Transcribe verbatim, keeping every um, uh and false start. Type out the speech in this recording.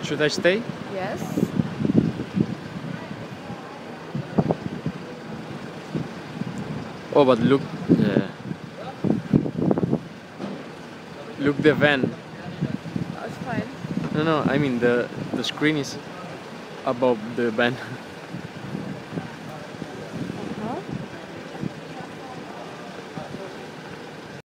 Should I stay? Yes. Oh, but look, yeah. Look the van. That's fine. No, no, I mean the the screen is above the van.